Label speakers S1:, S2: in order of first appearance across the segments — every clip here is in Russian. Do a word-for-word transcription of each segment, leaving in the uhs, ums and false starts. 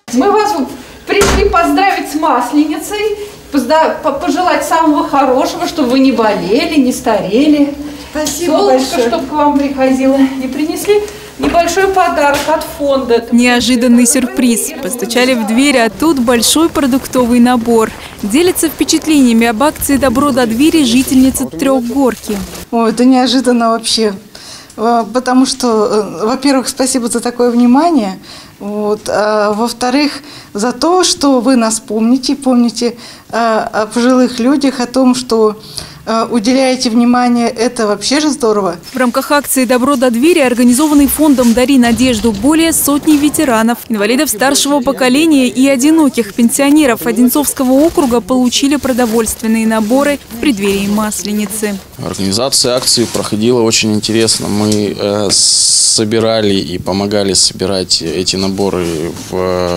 S1: Мы вас пришли поздравить с Масленицей, пожелать самого хорошего, чтобы вы не болели, не старели.
S2: Спасибо
S1: Солнышко,
S2: большое.
S1: чтобы к вам приходило. И принесли небольшой подарок от фонда.
S3: Неожиданный сюрприз. Постучали в дверь, а тут большой продуктовый набор. Делится впечатлениями об акции «Добро до двери» жительница Трехгорки.
S2: О, это неожиданно вообще. Потому что, во-первых, спасибо за такое внимание. Вот. А во-вторых, за то, что вы нас помните, помните о, о пожилых людях, о том, что уделяете внимание, это вообще же здорово.
S3: В рамках акции «Добро до двери», организованной фондом «Дари надежду», более сотни ветеранов, инвалидов старшего поколения и одиноких пенсионеров Одинцовского округа получили продовольственные наборы в преддверии Масленицы.
S4: Организация акции проходила очень интересно. Мы э, собирали и помогали собирать эти наборы в,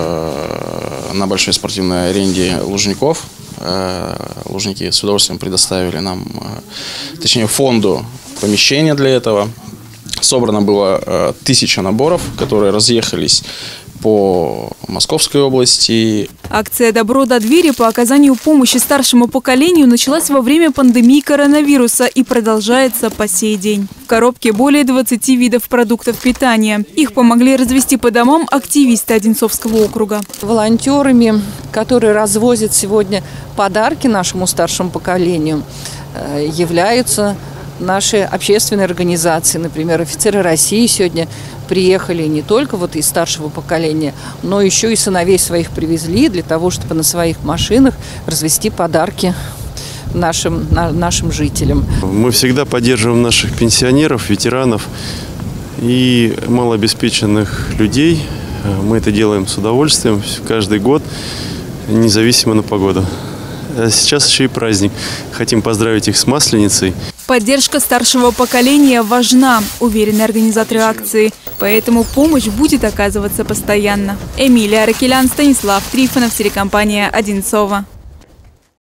S4: э, на большой спортивной аренде Лужников. Лужники с удовольствием предоставили нам, точнее фонду, помещение для этого. Собрано было тысяча наборов, которые разъехались по Московской области.
S3: Акция «Добро до двери» по оказанию помощи старшему поколению началась во время пандемии коронавируса и продолжается по сей день. В коробке более двадцати видов продуктов питания. Их помогли развести по домам активисты Одинцовского округа.
S5: Волонтерами, которые развозят сегодня подарки нашему старшему поколению, являются наши общественные организации. Например, офицеры России сегодня приехали не только вот из старшего поколения, но еще и сыновей своих привезли для того, чтобы на своих машинах развезти подарки нашим, нашим жителям.
S6: Мы всегда поддерживаем наших пенсионеров, ветеранов и малообеспеченных людей. Мы это делаем с удовольствием каждый год, независимо на погоду. А сейчас еще и праздник. Хотим поздравить их с Масленицей.
S3: Поддержка старшего поколения важна, уверены организаторы акции. Поэтому помощь будет оказываться постоянно. Эмилия Ракелян, Станислав Трифонов, телекомпания «Одинцово».